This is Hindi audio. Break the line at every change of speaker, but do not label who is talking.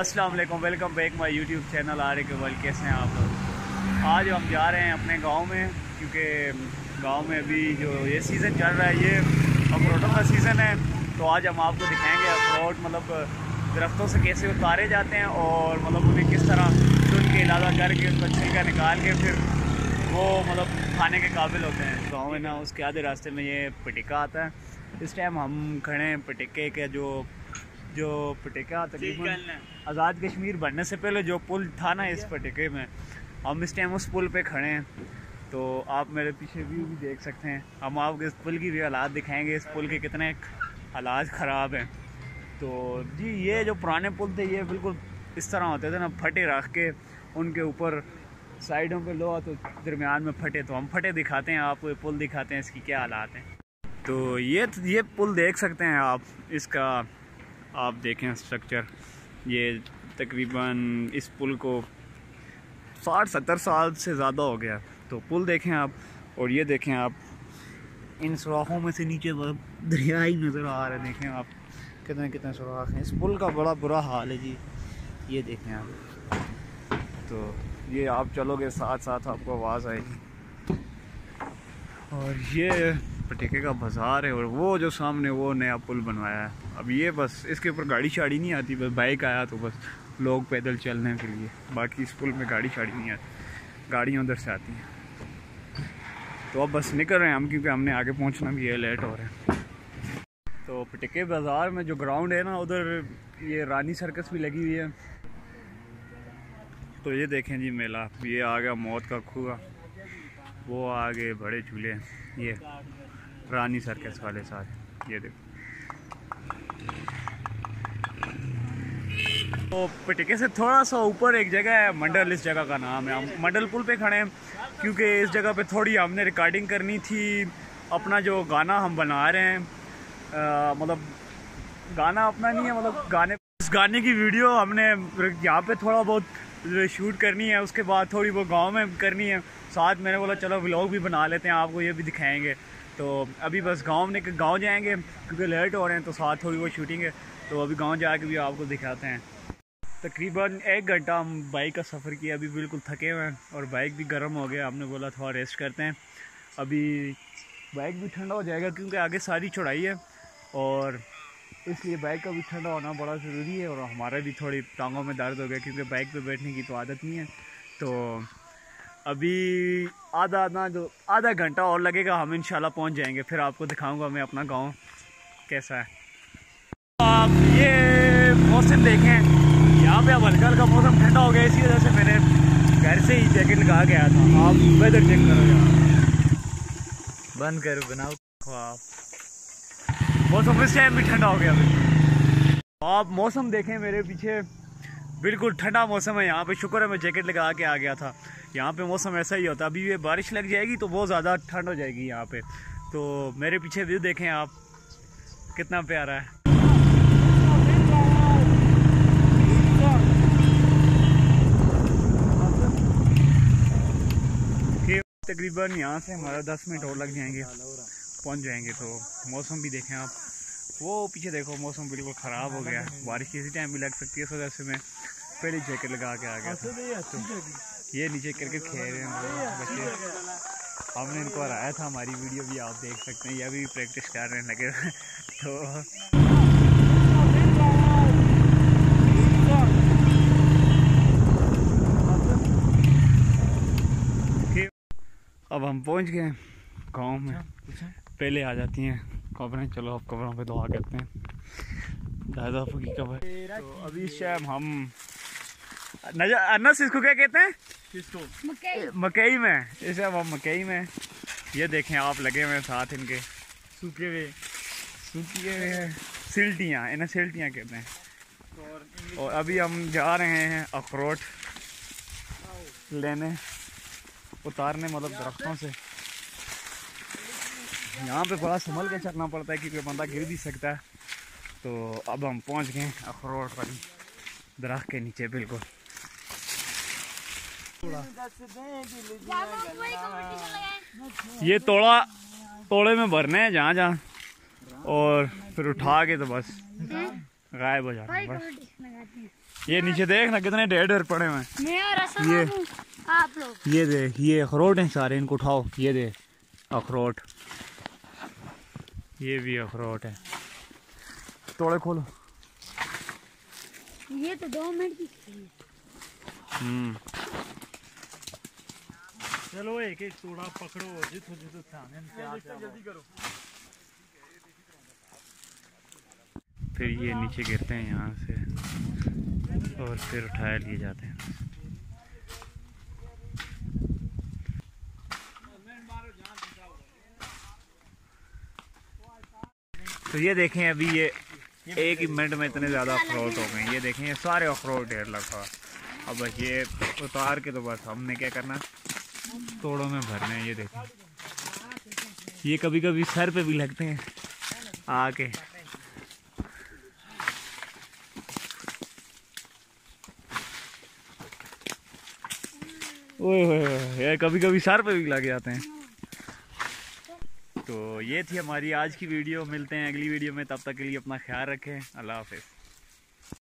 अस्सलाम वालेकुम, welcome back my YouTube channel R K World. कैसे हैं आप लोग। आज हम जा रहे हैं अपने गांव में, क्योंकि गांव में अभी जो ये सीज़न चल रहा है, ये अखरोटों का सीज़न है। तो आज हम आपको दिखाएंगे अखरोट मतलब दरख्तों से कैसे उतारे जाते हैं और मतलब उन्हें किस तरह चुन के इलाजा करके उसका छिलका निकाल के फिर वो मतलब खाने के काबिल होते हैं। गाँव में ना उसके आधे रास्ते में ये पटिका आता है। इस टाइम हम खड़े हैं पटिके के जो पटिका तकरीबन आज़ाद कश्मीर बनने से पहले जो पुल था ना, इस पटिके में हम इस टाइम उस पुल पे खड़े हैं। तो आप मेरे पीछे व्यू भी देख सकते हैं। हम आपको इस पुल की भी हालात दिखाएंगे, इस पुल के कितने हालात ख़राब हैं। तो जी, ये जो पुराने पुल थे ये बिल्कुल इस तरह होते थे ना, फटे रख के उनके ऊपर साइडों पे लोहा तो दरमियान में फटे। तो हम फटे दिखाते हैं आपको, ये पुल दिखाते हैं इसकी क्या हालात हैं। तो ये पुल देख सकते हैं आप, इसका आप देखें स्ट्रक्चर। ये तकरीबन इस पुल को 60-70 साल से ज़्यादा हो गया। तो पुल देखें आप, और ये देखें आप, इन सुराखों में से नीचे दरिया ही नज़र आ रहा है। देखें आप कितने कितने सुराख हैं। इस पुल का बड़ा बुरा हाल है जी, ये देखें आप। तो ये आप चलोगे साथ साथ आपको आवाज़ आएगी। और ये पटिके का बाज़ार है, और वो जो सामने वो नया पुल बनवाया है। अब ये बस इसके ऊपर गाड़ी शाड़ी नहीं आती, बस बाइक आया तो बस लोग पैदल चलने के लिए। बाकी इस पुल में गाड़ी शाड़ी नहीं आती, गाड़ियाँ उधर से आती हैं। तो अब बस निकल रहे हैं हम, क्योंकि हमने आगे पहुंचना भी है, लेट हो रहे हैं। तो पटिके बाज़ार में जो ग्राउंड है ना, उधर ये रानी सर्कस भी लगी हुई है। तो ये देखें जी मेला, ये आ गया मौत का कुआं, वो आगे बड़े झूले, ये रानी सर्कस वाले सारे, ये देखो। तो पटिके से थोड़ा सा ऊपर एक जगह है मंडल, इस जगह का नाम है। हम मंडल पुल पे खड़े हैं, क्योंकि इस जगह पे थोड़ी हमने रिकॉर्डिंग करनी थी। अपना जो गाना हम बना रहे हैं, मतलब गाना अपना नहीं है, मतलब इस गाने की वीडियो हमने यहाँ पे थोड़ा बहुत शूट करनी है। उसके बाद थोड़ी वो गांव में करनी है। साथ मैंने बोला चलो व्लॉग भी बना लेते हैं, आपको ये भी दिखाएंगे। तो अभी बस गांव जाएंगे, क्योंकि लेट हो रहे हैं, तो साथ थोड़ी वो शूटिंग है। तो अभी गांव जाके भी आपको दिखाते हैं। तकरीबन 1 घंटा हम बाइक का सफ़र किया, अभी बिल्कुल थके हुए हैं और बाइक भी गर्म हो गया। हमने बोला थोड़ा रेस्ट करते हैं, अभी बाइक भी ठंडा हो जाएगा, क्योंकि आगे सारी चढ़ाई है और इसलिए बाइक का भी ठंडा होना बड़ा ज़रूरी है। और हमारा भी थोड़ी टांगों में दर्द हो गया, क्योंकि बाइक पे बैठने की तो आदत नहीं है। तो अभी आधा घंटा और लगेगा, हम इंशाल्लाह पहुंच जाएंगे। फिर आपको दिखाऊंगा मैं अपना गांव कैसा है। आप ये मौसम देखें, यहाँ पे अब हल्का हल्का मौसम ठंडा हो गया, इसी वजह से मैंने घर से ही जैकेट लगा के आया था। आप वेदर चेक करो, यहाँ बंद करो, बनाओ आप। मौसम इस टाइम भी ठंडा हो गया बिल्कुल। आप मौसम देखें मेरे पीछे, बिल्कुल ठंडा मौसम है यहाँ पे। शुक्र है मैं जैकेट लगा के आ गया था। यहाँ पे मौसम ऐसा ही होता है। अभी ये बारिश लग जाएगी तो बहुत ज़्यादा ठंड हो जाएगी यहाँ पे। तो मेरे पीछे व्यू देखें आप, कितना प्यारा है। तकरीबन यहाँ से हमारा 10 मिनट और लग जाएंगे, पहुँच जाएंगे। तो मौसम भी देखें आप, वो पीछे देखो, मौसम बिल्कुल ख़राब हो गया। बारिश किसी टाइम भी लग सकती है, इस वजह से मैं पहले जैकेट लगा के आ गया था। तो ये नीचे क्रिकेट खेल रहे हैं बच्चे, हमने इनको हराया था। हमारी वीडियो भी आप देख सकते हैं, यह भी प्रैक्टिस कर रहे हैं लगे। तो अब हम पहुंच गए गांव में। पहले आ जाती हैं खबरें, चलो अब खबरों पे दुआ करते हैं। दादा की खबर। तो अभी शायद हम अनस, इसको क्या कहते हैं? मकई में। इस टाइम हम मकई में, ये देखें आप, लगे हुए साथ इनके सूखे हुए सिल्टियाँ, इन्हें सिल्टियाँ कहते हैं। और अभी हम जा रहे हैं अखरोट लेने, उतारने, मतलब दरख्तों से। यहाँ पे बड़ा संभल के चलना पड़ता है, क्योंकि बंदा गिर भी सकता है। तो अब हम पहुँच गए अखरोट वाली दरख्त के नीचे बिल्कुल। ये तोड़े में भरने हैं जहाँ, और फिर उठा के तो बस गायब हो जाते हैं। ये नीचे देख ना कितने ढेर ढेर पड़े हुए हैं। ये
आप लोग
ये देख, ये अखरोट हैं सारे, इनको उठाओ। ये देख अखरोट, ये भी अखरोट है। तोड़े खोलो।
ये तो 2 मिनट की।
चलो एक एक तोड़ा पकड़ो, जितो जितो जल्दी करो।
फिर ये नीचे गिरते हैं यहाँ से और फिर उठाए लिए जाते हैं। तो ये देखें, अभी ये 1 ही मिनट में इतने ज़्यादा अखरोट हो गए। ये देखें, ये सारे अखरोट ढेर लगा। अब बस ये उतार के तो बस हमने क्या करना, तोड़ों में भरने हैं। ये देखें, ये कभी कभी सर पे भी लगते हैं आके। ओए ये कभी कभी सर पे भी लग जाते हैं। तो ये थी हमारी आज की वीडियो। मिलते हैं अगली वीडियो में, तब तक के लिए अपना ख्याल रखें। अल्लाह हाफिज़।